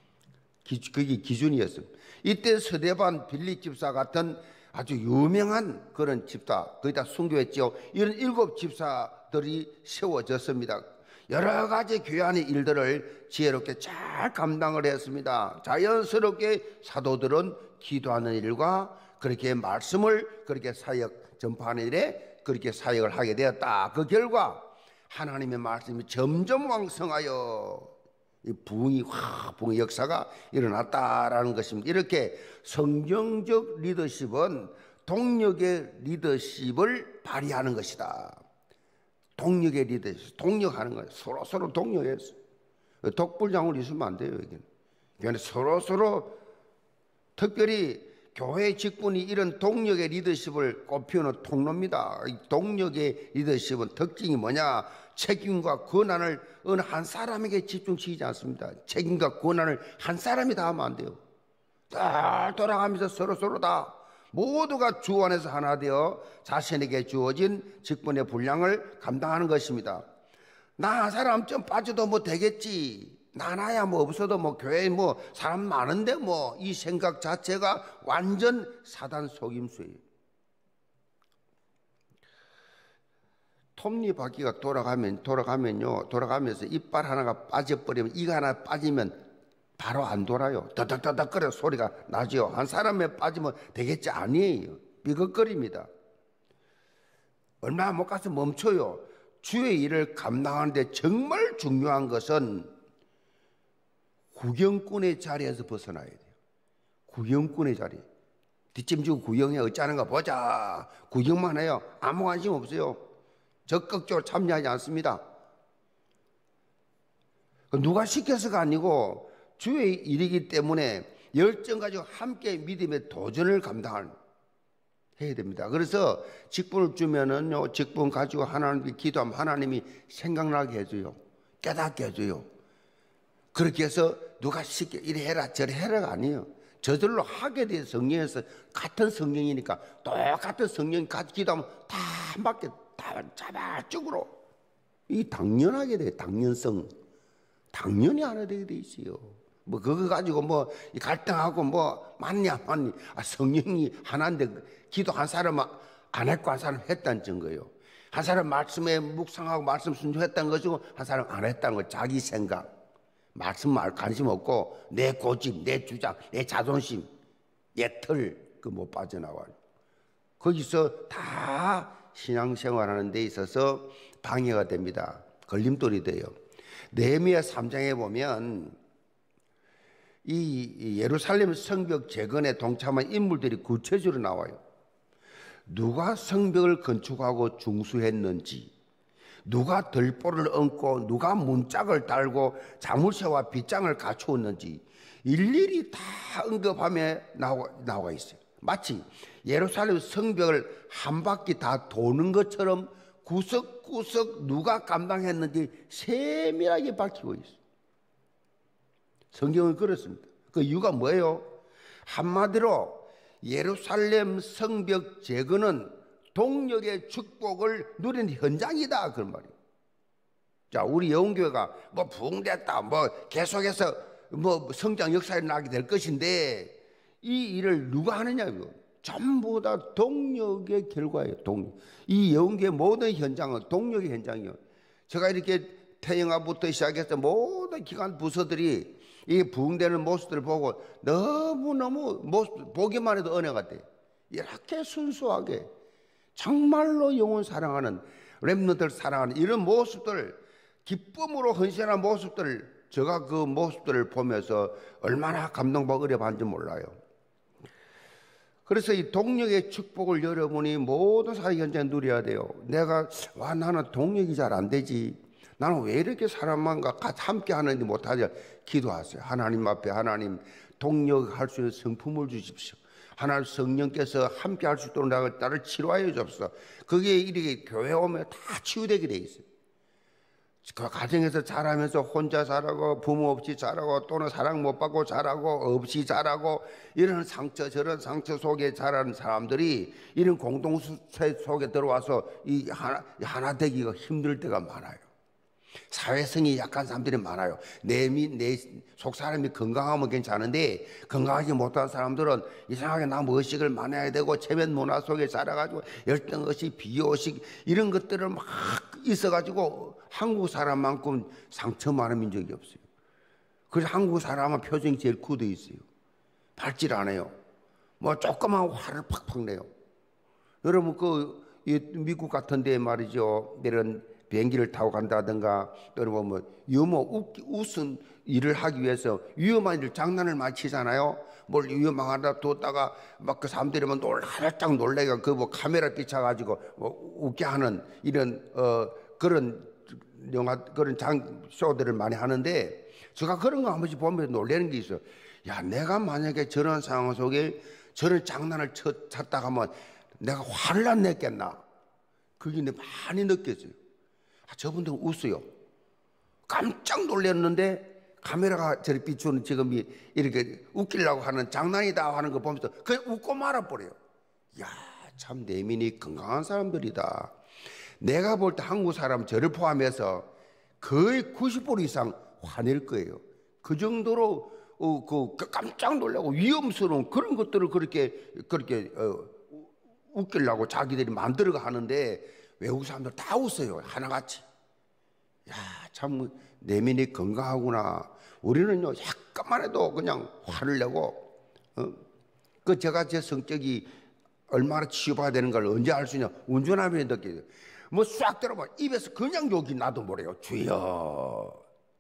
그게 기준이었습니다. 이때 서대반 빌립 집사 같은 아주 유명한 그런 집사, 거기다 순교했죠. 이런 7 집사들이 세워졌습니다. 여러 가지 교회 안의 일들을 지혜롭게 잘 감당을 했습니다. 자연스럽게 사도들은 기도하는 일과 그렇게 말씀을 그렇게 사역 전파하는 일에 그렇게 사역을 하게 되었다. 그 결과 하나님의 말씀이 점점 왕성하여 이 부흥의 역사가 일어났다라는 것입니다. 이렇게 성경적 리더십은 동력의 리더십을 발휘하는 것이다. 동력의 리더십, 동력하는 거예요. 서로 동력해서 독불장을 있으면 안 돼요. 여기는 그러니까 서로 특별히 교회 직분이 이런 동력의 리더십을 꼽히는 통로입니다. 이 동력의 리더십은 특징이 뭐냐? 책임과 권한을 어느 한 사람에게 집중시키지 않습니다. 책임과 권한을 한 사람이 다 하면 안 돼요. 다 돌아가면서 서로 다 모두가 주 안에서 하나 되어 자신에게 주어진 직분의 분량을 감당하는 것입니다. 나 한 사람 좀 빠져도 되겠지. 나야 없어도 교회에 사람 많은데 이 생각 자체가 완전 사단 속임수예요. 톱니바퀴가 돌아가면서 이빨 하나가 빠져버리면 이가 하나 빠지면 바로 안 돌아요. 더덕더덕 거려 소리가 나죠. 한 사람에 빠지면 되겠지 아니에요. 비극거립니다. 얼마 못 가서 멈춰요. 주의 일을 감당하는데 정말 중요한 것은 구경꾼의 자리에서 벗어나야 돼요. 구경꾼의 자리. 뒷짐지고 구경해 어쩌는가 보자. 구경만 해요. 아무 관심 없어요. 적극적으로 참여하지 않습니다. 누가 시켜서가 아니고 주의 일이기 때문에 열정 가지고 함께 믿음의 도전을 해야 됩니다. 그래서 직분을 주면은요, 직분 가지고 하나님께 기도하면 하나님이 생각나게 해줘요. 깨닫게 해줘요. 그렇게 해서 누가 시켜 이래 해라 저래 해라가 아니에요. 저절로 하게 돼. 성령에서 같은 성령이니까 똑같은 성령 같이 기도하면 다 한 바퀴 다 자발적으로 이 당연하게 돼. 당연성 당연히 하나 되게 돼 있어요. 뭐 그거 가지고 뭐 갈등하고 뭐 맞냐 성령이 하나인데 기도 한 사람은 안 했고 한 사람 했다는 증거예요. 한 사람 말씀에 묵상하고 말씀 순종했다는 것이고 한 사람 안 했다는 거. 자기 생각 말씀 말 관심 없고 내 고집 내 주장 내 자존심 내 털 그 못 빠져나와요. 거기서 다 신앙생활하는 데 있어서 방해가 됩니다. 걸림돌이 돼요. 느헤미야 3장에 보면 이 예루살렘 성벽 재건에 동참한 인물들이 구체적으로 나와요. 누가 성벽을 건축하고 중수했는지, 누가 들보를 얹고 누가 문짝을 달고 자물쇠와 빗장을 갖추었는지 일일이 다 언급하며 나와 있어요. 마치 예루살렘 성벽을 한 바퀴 다 도는 것처럼 구석구석 누가 감당했는지 세밀하게 밝히고 있어요. 성경은 그렇습니다. 그 이유가 뭐예요? 한마디로 예루살렘 성벽 재건은 동력의 축복을 누린 현장이다 그런 말이에요. 자, 우리 영교회가 뭐 부흥됐다 뭐 계속해서 뭐 성장 역사에 나게 될 것인데 이 일을 누가 하느냐고요. 전부 다 동력의 결과예요. 동력. 이 영교회 모든 현장은 동력의 현장이에요. 제가 이렇게 태영아부터 시작해서 모든 기관 부서들이 이 부흥되는 모습들을 보고 너무너무 보기만 해도 은혜가 돼요. 이렇게 순수하게 정말로 영혼 사랑하는 렘넌트를 사랑하는 이런 모습들 기쁨으로 헌신하는 모습들을 제가 그 모습들을 보면서 얼마나 감동받고 은혜 받는지 몰라요. 그래서 이 동력의 축복을 여러분이 모든 사회 현장에 누려야 돼요. 나는 동력이 잘 안 되지. 나는 왜 이렇게 사람만과 같이 함께 하는지 못하냐. 기도하세요. 하나님 앞에 하나님 동력할 수 있는 성품을 주십시오. 하나님 성령께서 함께 할 수 있도록 나를 치료하여 주옵소서. 그게 이렇게 교회 오면 다 치유되게 돼 있어요. 그 가정에서 자라면서 혼자 자라고 부모 없이 자라고 또는 사랑 못 받고 자라고 없이 자라고 이런 상처 저런 상처 속에 자라는 사람들이 이런 공동체 속에 들어와서 이 하나 되기가 힘들 때가 많아요. 사회성이 약한 사람들이 많아요. 내 속 사람이 건강하면 괜찮은데 건강하지 못한 사람들은 이상하게 나 의식을 많이 되고 체면 문화 속에 자라가지고 열등의식, 비호식 이런 것들을 막 있어가지고 한국 사람만큼 상처 많은 민족이 없어요. 그래서 한국 사람은 표정이 제일 굳어 있어요. 밝질 않아요. 뭐 조그만 화를 팍팍 내요. 여러분 미국 같은 데 말이죠. 이런 비행기를 타고 간다든가 또는 뭐 웃은 일을 하기 위해서 위험한 일 장난을 많이 치잖아요. 뭘 위험하다 뒀다가 막 그 사람들이 막 활짝 놀래가 그 뭐 카메라 비춰가지고 뭐 웃게 하는 이런 그런 영화 그런 쇼들을 많이 하는데 제가 그런 거 한 번씩 보면서 놀라는 게 있어요. 야, 내가 만약에 저런 상황 속에 저런 장난을 쳤다 하면 내가 화를 안 냈겠나? 그게 많이 느껴져요. 저분들은 웃어요. 깜짝 놀랐는데 카메라가 저리 비추는 지금 이렇게 웃기려고 하는 장난이다 하는 거 보면서 그냥 웃고 말아버려요. 야, 참 내면이 건강한 사람들이다. 내가 볼 때 한국 사람 저를 포함해서 거의 90% 이상 화낼 거예요. 그 정도로 깜짝 놀라고 위험스러운 그런 것들을 그렇게 웃기려고 자기들이 만들어 하는데 외국 사람들 다 웃어요. 하나같이. 야, 참 내면이 건강하구나. 우리는요 약간만 해도 그냥 화를 내고 제가 제 성격이 얼마나 치유받아야 되는 걸 언제 알 수 있냐? 운전하면 느껴요. 뭐 싹 들어봐 입에서 그냥 욕이 나도 모래요. 주여.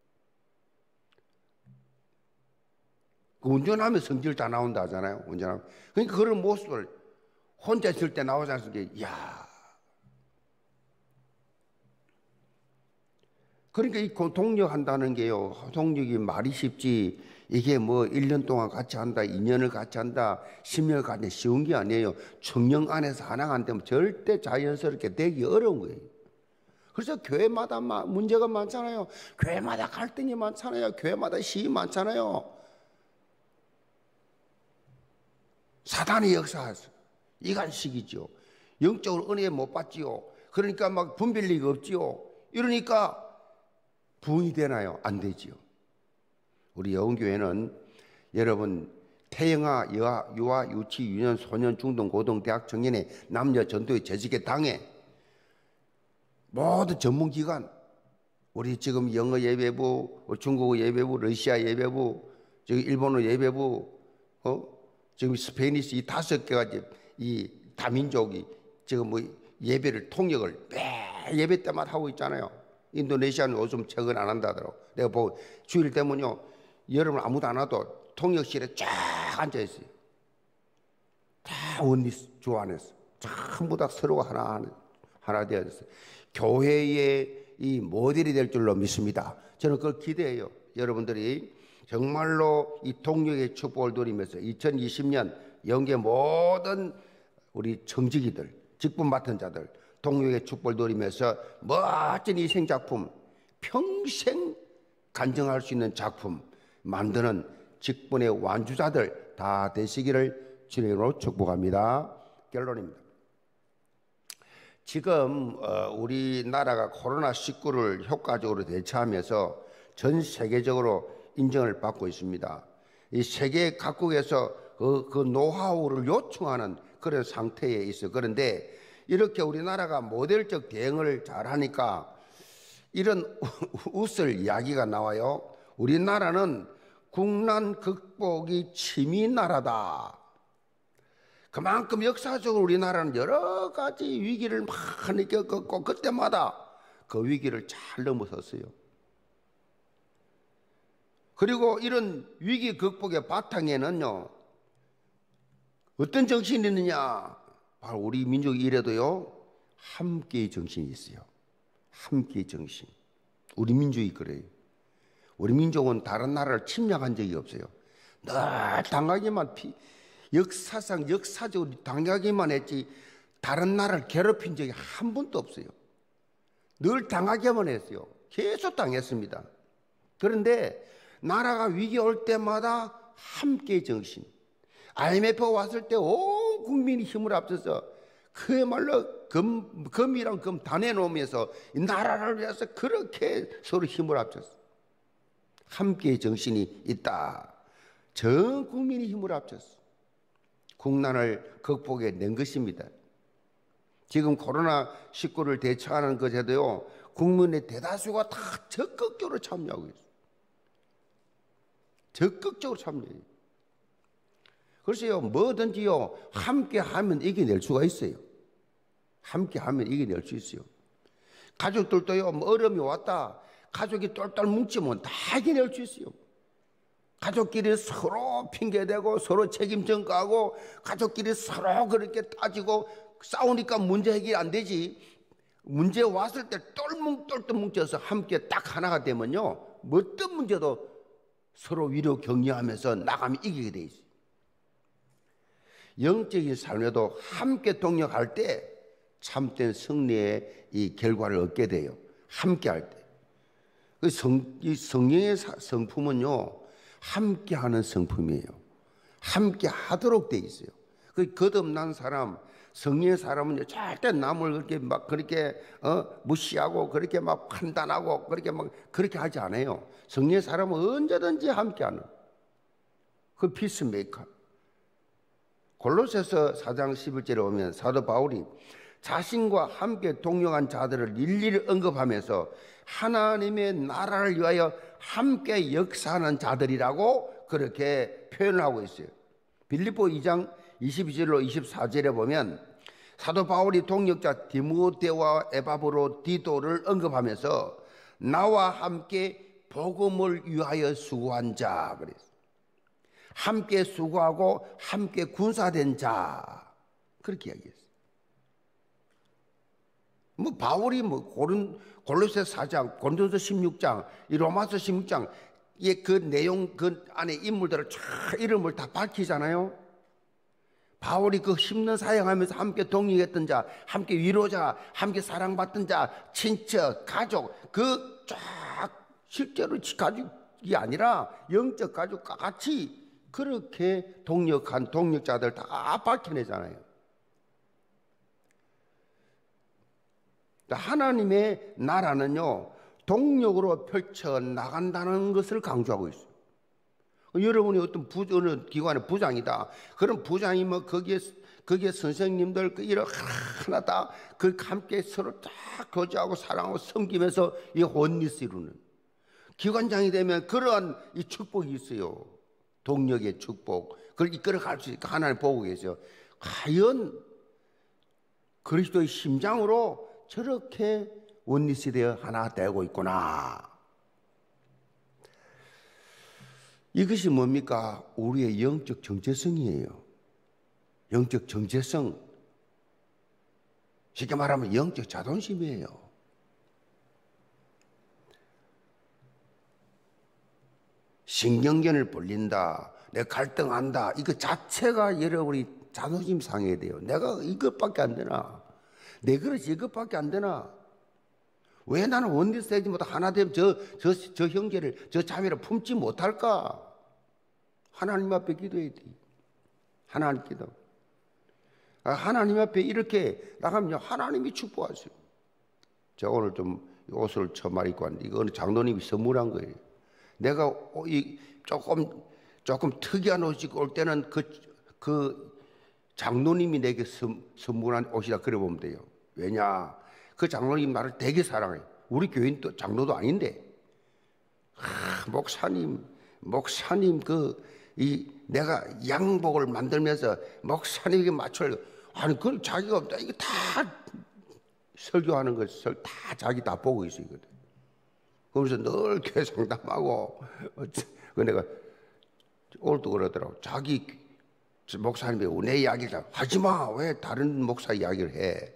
운전하면 성질 다 나온다 하잖아요. 운전하면. 그러니까 그런 모습을 혼자 있을 때 나오지 않습니까? 이야. 그러니까 이 동력한다는 게요. 동력이 말이 쉽지. 이게 뭐 1년 동안 같이 한다, 2년을 같이 한다, 10년을 같이 한다, 쉬운 게 아니에요. 청년 안에서 하나가 안 되면 절대 자연스럽게 되기 어려운 거예요. 그래서 교회마다 문제가 많잖아요. 교회마다 갈등이 많잖아요. 교회마다 시위 많잖아요. 사단의 역사에서 이간식이죠. 영적으로 은혜 못 받지요. 그러니까 막 분별력이 없지요. 이러니까 부흥이 되나요? 안 되지요. 우리 여운교회는 여러분 태영아, 유아, 유치, 유년, 소년, 중등, 고등, 대학, 청년의 남녀 전도의 재직의 당회 모든 전문기관 우리 지금 영어 예배부, 중국어 예배부, 러시아 예배부, 저기 일본어 예배부, 지금 스페니시 이 5개가 이 다민족이 지금 뭐 예배를 통역을 매 예배 때마다 하고 있잖아요. 인도네시아는 요즘 최근 안 한다 하더라고. 내가 보고 주일 되면요 여러분 아무도 안 와도 통역실에 쫙 앉아 있어요. 다 원리 주 안에서 전부 다 서로가 하나 되어 있어요. 교회의 이 모델이 될 줄로 믿습니다. 저는 그걸 기대해요. 여러분들이 정말로 이 동력의 축복을 누리면서 2020년 영계 모든 우리 청지기들, 직분 맡은 자들 동력의 축복을 누리면서 멋진 이생작품, 평생 간증할 수 있는 작품 만드는 직분의 완주자들 다 되시기를 주님으로 축복합니다. 결론입니다. 지금 우리나라가 코로나19를 효과적으로 대처하면서 전 세계적으로 인정을 받고 있습니다. 이 세계 각국에서 그 노하우를 요청하는 그런 상태에 있어요. 그런데 이렇게 우리나라가 모델적 대응을 잘하니까 이런 웃을 이야기가 나와요. 우리나라는 국난 극복이 취미나라다. 그만큼 역사적으로 우리나라는 여러 가지 위기를 많이 겪었고 그때마다 그 위기를 잘 넘어섰어요. 그리고 이런 위기 극복의 바탕에는요 어떤 정신이 있느냐? 바로 우리 민족이 이래도요 함께의 정신이 있어요. 함께의 정신. 우리 민족이 그래요. 우리 민족은 다른 나라를 침략한 적이 없어요. 늘 당하기만 역사적으로 당하기만 했지 다른 나라를 괴롭힌 적이 한 번도 없어요. 늘 당하기만 했어요. 계속 당했습니다. 그런데 나라가 위기 올 때마다 함께의 정신. IMF가 왔을 때 온 국민이 힘을 합쳐서 그야말로 금이랑 금 다 내놓으면서 이 나라를 위해서 그렇게 서로 힘을 합쳤어. 함께의 정신이 있다. 전 국민이 힘을 합쳤어. 국난을 극복해 낸 것입니다. 지금 코로나19를 대처하는 것에도요 국민의 대다수가 다 적극적으로 참여하고 있어요. 적극적으로 참여해요. 그래서요 뭐든지요 함께 하면 이겨낼 수가 있어요. 함께 하면 이겨낼 수 있어요. 가족들도요 뭐 어려움이 왔다 가족이 똘똘 뭉치면 다 이겨낼 수 있어요. 가족끼리 서로 핑계대고 서로 책임 전가하고 가족끼리 서로 그렇게 따지고 싸우니까 문제 해결이 안 되지. 문제 왔을 때 똘똘 뭉쳐서 함께 딱 하나가 되면요 어떤 문제도 서로 위로 격려하면서 나가면 이기게 돼 있어요. 영적인 삶에도 함께 동력할 때 참된 승리의 이 결과를 얻게 돼요. 함께 할 때. 이 성령의 성품은요 함께하는 성품이에요. 함께하도록 돼 있어요. 그 거듭난 사람, 성령의 사람은 절대 남을 그렇게 무시하고 그렇게 막 판단하고 그렇게 하지 않아요. 성령의 사람은 언제든지 함께하는 그 피스메이커. 골로새서 4장 11절에 보면 사도 바울이 자신과 함께 동역한 자들을 일일이 언급하면서 하나님의 나라를 위하여 함께 역사하는 자들이라고 그렇게 표현을 하고 있어요. 빌립보 2장 22절로 24절에 보면 사도 바울이 동역자 디모데와 에바브로디도를 언급하면서 나와 함께 복음을 위하여 수고한 자 그랬어요. 함께 수고하고 함께 군사된 자 그렇게 이야기했어요. 뭐 바울이 뭐 골로새 4장, 고린도서 16장, 이 로마서 16장 그 내용 그 안에 인물들을 쫙 이름을 다 밝히잖아요. 바울이 그 힘든 사역하면서 함께 동역했던 자, 함께 위로자, 함께 사랑받던 자, 친척, 가족 그 쫙 실제로 가족이 아니라 영적 가족과 같이 그렇게 동역한 동역자들 다 밝혀내잖아요. 하나님의 나라는요 동력으로 펼쳐 나간다는 것을 강조하고 있어요. 여러분이 어떤 어느 기관의 부장이다. 그런 부장이 뭐 거기에 선생님들 이런 하나 다 그 함께 서로 다 교제하고 사랑하고 섬기면서 이 원리스 이루는 기관장이 되면 그러한 이 축복이 있어요. 동력의 축복. 그걸 이끌어갈 수 있으니까 하나님 보고 계세요. 과연 그리스도의 심장으로 저렇게 원리스 되어 하나 되고 있구나. 이것이 뭡니까? 우리의 영적 정체성이에요. 영적 정체성. 쉽게 말하면 영적 자존심이에요. 신경전을 벌린다. 내가 갈등한다. 이거 자체가 여러분이 자존심 상해야 돼요. 내가 이것밖에 안 되나? 내 그릇이 이것밖에 안 되나? 왜 나는 원리스 되지 못하고 하나 되면 저 형제를, 저 자매를 품지 못할까? 하나님 앞에 기도해야 돼. 하나님 기도. 하나님 앞에 이렇게 나가면 하나님이 축복하세요. 제가 오늘 좀 옷을 처음 입고 왔는데 이거 장로님이 선물한 거예요. 내가 조금 특이한 옷 입고 올 때는 그 장로님이 내게 선물한 옷이다 그래 보면 돼요. 왜냐? 그 장로님 나를 되게 사랑해. 우리 교인 또 장로도 아닌데. 목사님 내가 양복을 만들면서 목사님에게 맞춰 아니 그걸 자기가 없다. 이거 다 설교하는 것을 다 자기 다 보고 있거든. 그러면서 늘 교회 상담하고 내가 오늘도 그러더라고. 자기 목사님이 내 이야기를 하지마. 왜 다른 목사 이야기를 해?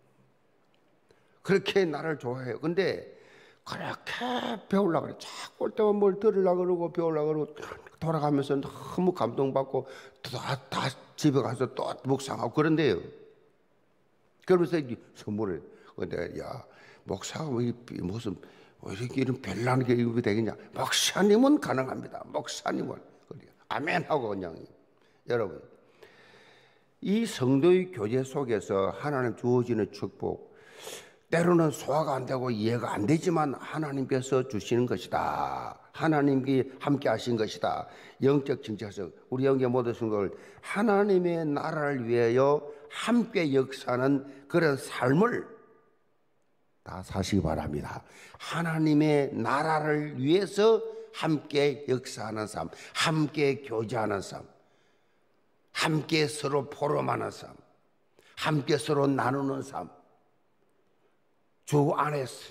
그렇게 나를 좋아해요. 근데 그렇게 배우려고 그래. 자꾸 올 때만 뭘 들으려고 그러고 배우려고 그러고 돌아가면서 너무 감동받고 다 집에 가서 또 묵상하고 그런데요. 그러면서 선물을 근데 야 목사가 무슨 이렇게 이런 별난 게 이거 되겠냐? 목사님은 가능합니다. 목사님은 아멘 하고 그냥 여러분 이 성도의 교제 속에서 하나님 주어지는 축복 때로는 소화가 안 되고 이해가 안 되지만 하나님께서 주시는 것이다. 하나님께 함께 하신 것이다. 영적 정체성 우리 영계 모든 성도를 하나님의 나라를 위하여 함께 역사하는 그런 삶을 다 사시기 바랍니다. 하나님의 나라를 위해서 함께 역사하는 삶, 함께 교제하는 삶, 함께 서로 포럼하는 삶, 함께 서로 나누는 삶. 주 안에서.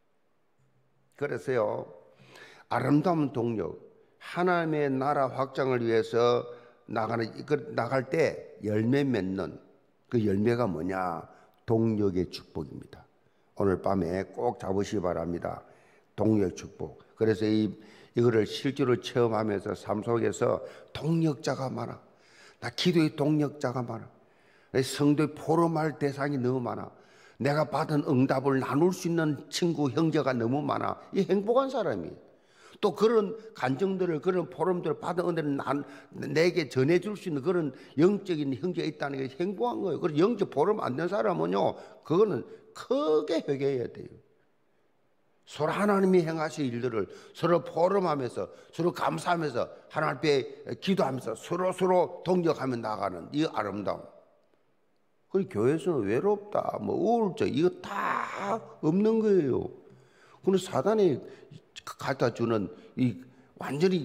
그래서요, 아름다운 동력, 하나님의 나라 확장을 위해서 나갈 때 열매 맺는 그 열매가 뭐냐? 동력의 축복입니다. 오늘 밤에 꼭 잡으시기 바랍니다. 동력 축복. 그래서 이거를 실제로 체험하면서 삶 속에서 동력자가 많아. 나 기도의 동력자가 많아. 성도의 포럼할 대상이 너무 많아. 내가 받은 응답을 나눌 수 있는 친구, 형제가 너무 많아. 이 행복한 사람이에요. 또 그런 간증들을, 그런 포럼들을 받은 은혜를 내게 전해줄 수 있는 그런 영적인 형제가 있다는 게 행복한 거예요. 그래서 영적 포럼 안 된 사람은요, 그거는 크게 회개해야 돼요. 서로 하나님이 행하신 일들을 서로 포럼하면서, 서로 감사하면서, 하나님 앞에 기도하면서 서로 동력하며 나가는 이 아름다움. 그 교회에서는 외롭다, 뭐 우울증 이거 다 없는 거예요. 그는 사단이 갖다 주는 이 완전히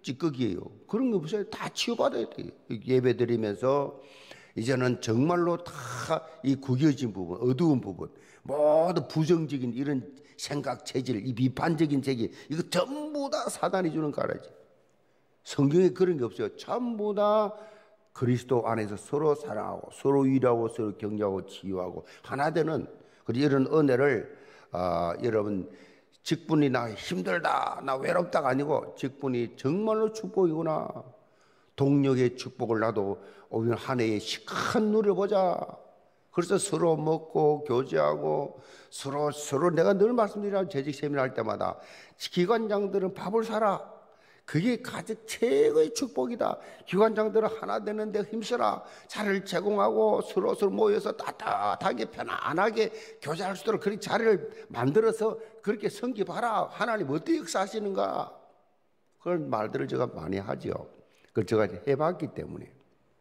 찌꺼기예요. 그런 거 없어요. 다 치유받아야 돼요. 예배 드리면서 이제는 정말로 다 이 구겨진 부분, 어두운 부분, 모두 부정적인 이런 생각 체질, 이 비판적인 체질, 이거 전부 다 사단이 주는 가라지. 성경에 그런 게 없어요. 전부 다 그리스도 안에서 서로 사랑하고 서로 위로하고 서로 격려하고 치유하고 하나 되는 이런 은혜를 여러분 직분이 나 힘들다 나 외롭다가 아니고 직분이 정말로 축복이구나. 동력의 축복을 나도 오늘 한 해에 시컷 누려보자. 그래서 서로 먹고 교제하고 서로 내가 늘 말씀드리는 재직 세미나 할 때마다 기관장들은 밥을 사라. 그게 가장 최고의 축복이다. 기관장들은 하나 되는데 힘써라. 자리를 제공하고 서로 모여서 따뜻하게 편안하게 교제할 수 있도록 그런 자리를 만들어서 그렇게 섬기봐라. 하나님 어떻게 역사하시는가. 그런 말들을 제가 많이 하죠. 그걸 제가 해봤기 때문에.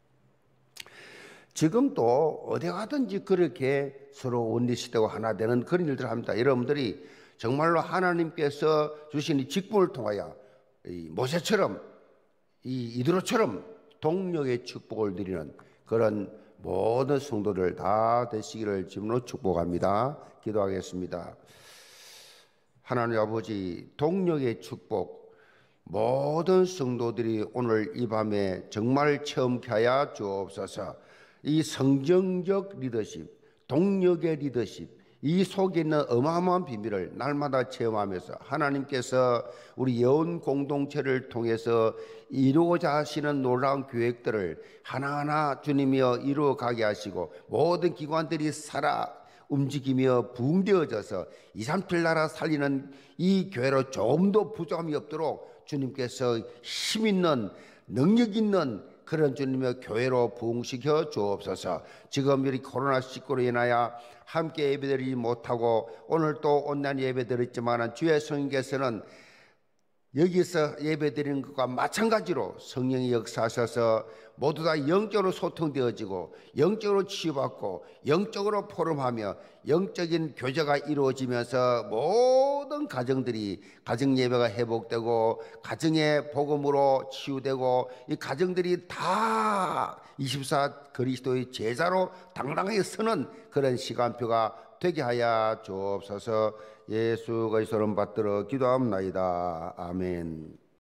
지금도 어디 가든지 그렇게 서로 원리시되고 하나 되는 그런 일들을 합니다. 여러분들이 정말로 하나님께서 주신 이 직분을 통하여 이 모세처럼 이 이드로처럼 동력의 축복을 누리는 그런 모든 성도들 다 되시기를 주님으로 축복합니다. 기도하겠습니다. 하나님 아버지, 동력의 축복 모든 성도들이 오늘 이 밤에 정말 체험케 하여 주옵소서. 이 성경적 리더십, 동력의 리더십, 이 속에 있는 어마어마한 비밀을 날마다 체험하면서 하나님께서 우리 여운 공동체를 통해서 이루고자 하시는 놀라운 계획들을 하나하나 주님이여 이루어가게 하시고 모든 기관들이 살아 움직이며 부흥되어져서 2, 3필 나라 살리는 이 교회로 좀 더 부족함이 없도록 주님께서 힘 있는 능력 있는 그런 주님의 교회로 부흥시켜 주옵소서. 지금 이 코로나19로 인하여 함께 예배드리지 못하고 오늘 또 온라인 예배드렸지만 주의 성령께서는 여기서 예배드리는 것과 마찬가지로 성령이 역사하셔서 모두 다 영적으로 소통되어지고 영적으로 치유받고 영적으로 포럼하며 영적인 교제가 이루어지면서 모든 가정들이 가정 예배가 회복되고 가정의 복음으로 치유되고 이 가정들이 다 24 그리스도의 제자로 당당하게 서는 그런 시간표가 되게 하여 주옵소서. 예수 그리스도를 받들어 기도합나이다. 아멘.